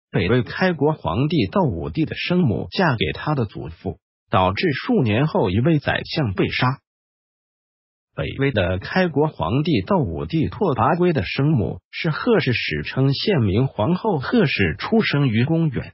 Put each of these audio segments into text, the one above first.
北魏开国皇帝窦武帝的生母嫁给他的祖父，导致数年后一位宰相被杀。北魏的开国皇帝窦武帝拓跋圭的生母是贺氏史称献明皇后贺氏，出生于公元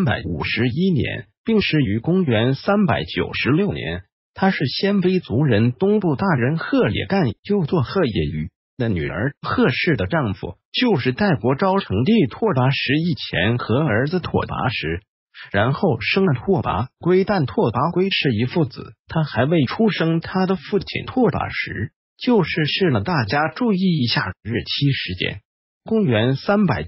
351年，病逝于公元396年。她是鲜卑族人东部大人贺野干又作贺野瑜的女儿，贺氏的丈夫就是代国昭成帝拓跋什以前和儿子拓跋实，然后生了拓跋圭，但拓跋圭是一父子，他还未出生，他的父亲拓跋实就逝世了。大家注意一下日期时间，公元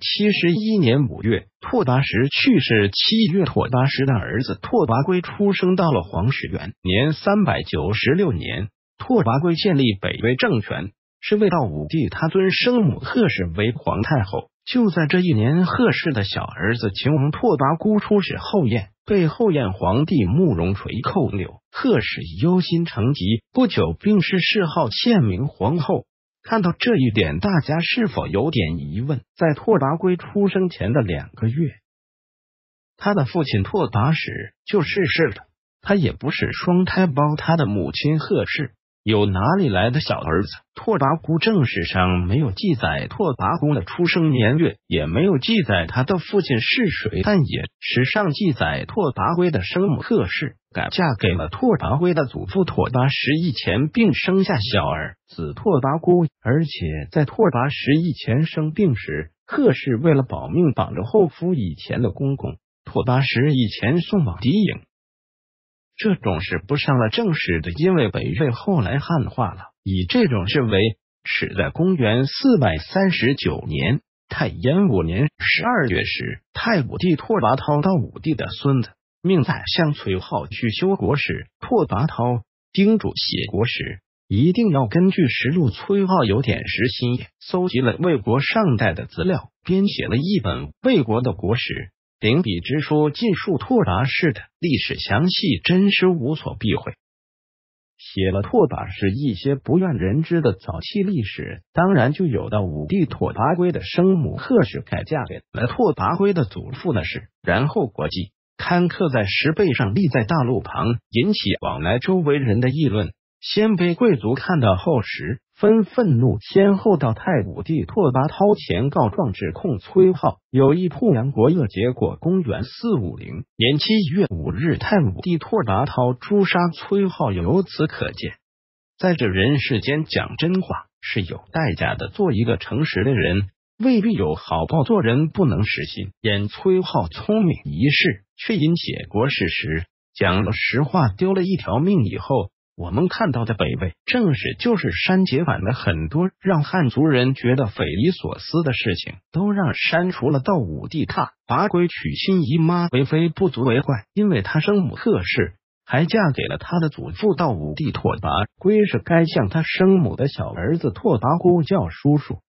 371年5月，拓跋实去世，7月拓跋实的儿子拓跋圭出生。到了皇始元年396年，拓跋圭建立北魏政权，是为窦武帝他尊生母贺氏为皇太后。就在这一年，贺氏的小儿子秦王拓跋孤出使后燕，被后燕皇帝慕容垂扣留。贺氏忧心成疾，不久病逝，谥号献明皇后。看到这一点，大家是否有点疑问？在拓跋圭出生前的2个月，他的父亲拓跋实就逝世了。他也不是双胎胞，他的母亲贺氏有哪里来的小儿子？拓跋孤正史上没有记载拓跋孤的出生年月，也没有记载他的父亲是谁，但也史上记载拓跋圭的生母贺氏改嫁给了拓跋圭的祖父拓跋实以前，并生下小儿子拓跋孤。而且在拓跋实以前生病时，贺氏为了保命，绑着后夫以前的公公拓跋实以前送往敌营。这种事不上了正史的，因为北魏后来汉化了，以这种事为耻。在公元439年太延5年12月时，太武帝拓跋焘到武帝的孙子，命宰相崔浩去修国史。拓跋焘叮嘱写国史一定要根据实录。崔浩有点实心，搜集了魏国上代的资料，编写了一本魏国的国史，秉笔直说，尽述拓跋氏的历史详细真实，无所避讳。写了拓跋氏一些不愿人知的早期历史，当然就有到武帝拓跋圭的生母贺氏改嫁给了拓跋圭的祖父的事。然后国际刊刻在石碑上，立在大路旁，引起往来周围人的议论。鲜卑贵族看到后时纷愤怒，先后到太武帝拓跋焘前告状，指控崔浩有意破梁国恶。结果公元450年7月5日，太武帝拓跋焘诛杀崔浩。由此可见，在这人世间讲真话是有代价的，做一个诚实的人未必有好报，做人不能实心。演崔浩聪明一世，却因写国史时讲了实话丢了一条命。以后我们看到的北魏正史就是删节版了很多让汉族人觉得匪夷所思的事情，都让删除了。窦武帝拓跋圭娶亲姨妈为妃不足为怪，因为他生母贺氏还嫁给了他的祖父窦武帝拓跋圭，是该向他生母的小儿子拓跋孤叫叔叔。